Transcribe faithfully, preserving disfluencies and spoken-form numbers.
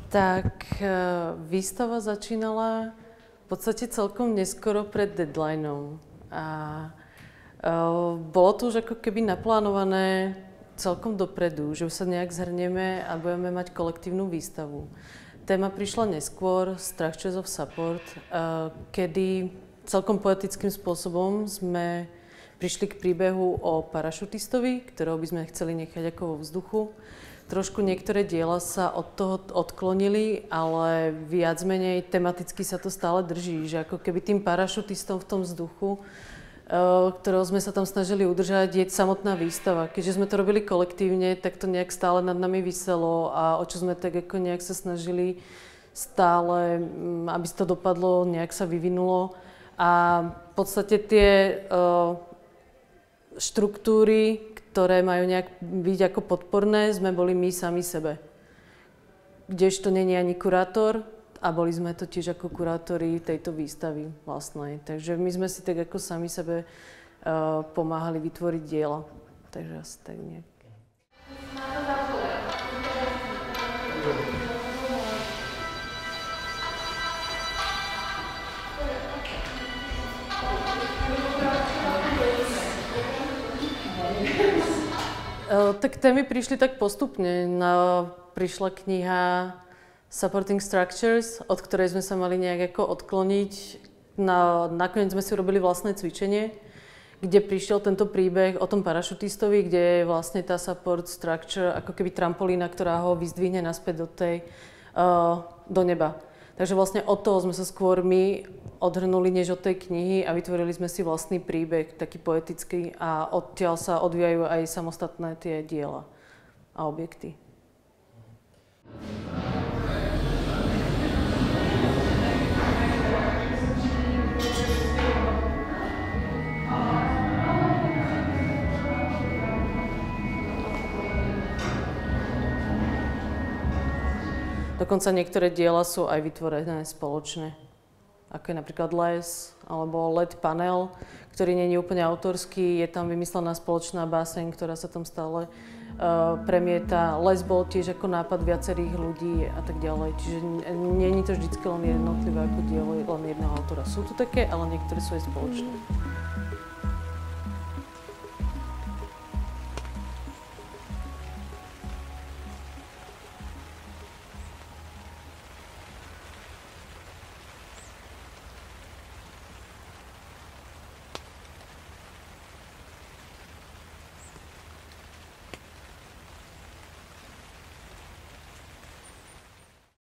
Tak výstava začínala v podstate celkom neskoro pred deadlineom. A bolo to už ako keby naplánované celkom dopredu, že už sa nejak zhrnieme a budeme mať kolektívnu výstavu. Téma prišla neskôr, Structures of Support, kedy celkom poetickým spôsobom sme prišli k príbehu o parašutistovi, ktorého by sme chceli nechať ako vo vzduchu. Trošku niektoré diela sa od toho odklonili, ale viac menej tematicky sa to stále drží, že ako keby tým parašutistom v tom vzduchu, ktorého sme sa tam snažili udržať, je samotná výstava. Keďže sme to robili kolektívne, tak to nejak stále nad nami viselo a o čo sme tak ako nejak sa snažili stále, aby to dopadlo, nejak sa vyvinulo. A v podstate tie uh, štruktúry, ktoré majú nejak byť ako podporné, sme boli my sami sebe. Kdežto nie je ani kurátor a boli sme to tiež ako kurátori tejto výstavy vlastnej. Takže my sme si tak ako sami sebe uh, pomáhali vytvoriť diela. Takže asi tak nejak. Tak témy prišli tak postupne. No, prišla kniha Supporting Structures, od ktorej sme sa mali nejak ako odkloniť. Na, nakoniec sme si urobili vlastné cvičenie, kde prišiel tento príbeh o tom parašutistovi, kde je vlastne tá support structure ako keby trampolína, ktorá ho vyzdvihne naspäť do tej, uh, do neba. Takže vlastne od toho sme sa skôr my odhrnuli než od tej knihy a vytvorili sme si vlastný príbeh, taký poetický, a odtiaľ sa odvíjajú aj samostatné tie diela a objekty. Dokonca niektoré diela sú aj vytvorené spoločne, ako je napríklad Les alebo el é dé panel, ktorý nie je úplne autorský, je tam vymyslená spoločná báseň, ktorá sa tam stále uh, premieta. Les bol tiež ako nápad viacerých ľudí a tak ďalej, čiže nie je to vždycky len jednotlivé ako dielo len jedného autora. Sú tu také, ale niektoré sú aj spoločné.